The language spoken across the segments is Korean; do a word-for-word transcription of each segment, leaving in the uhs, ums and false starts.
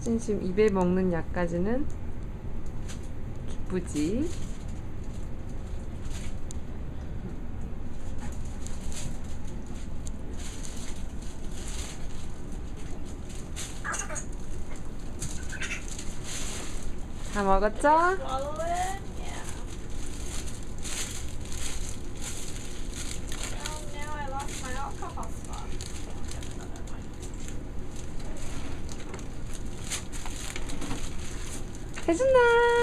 찐심 입에 먹는 약까지는 기쁘지. 다 먹었죠? 대준아,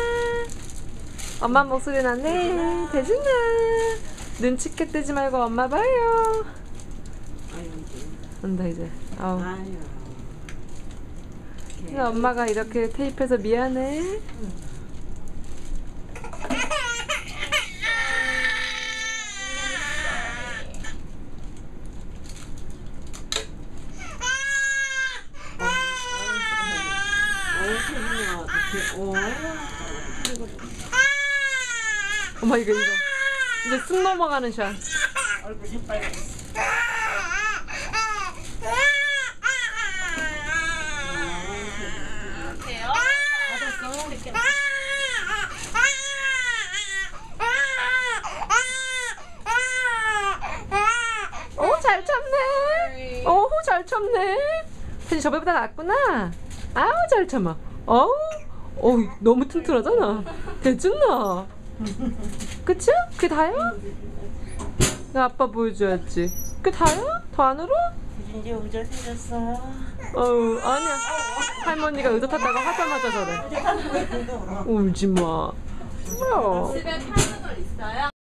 엄마 목소리 나네. 대준아, 눈치껏 뜨지 말고 엄마 봐요. 온다 이제. 어. 엄마가 이렇게 테이프해서 미안해. 엄마 이거 이거 이제 쑥 넘어가는 샷. 얼굴 새빨개. 오, 잘 참네. 오, 잘 참네. 사실 저번보다 낫구나. 아우, 잘 참아. 어우, 어우, 너무 튼튼하잖아. 대준아. 그치? 그게 다야? 나 아빠 보여줘야지. 그게 다야? 더 안으로? 이제 의자 생겼어. 어우, 아니야. 할머니가 의자 탔다가 하자마자 저래. 울지 마. 뭐야? 집에 파는 걸 있어요?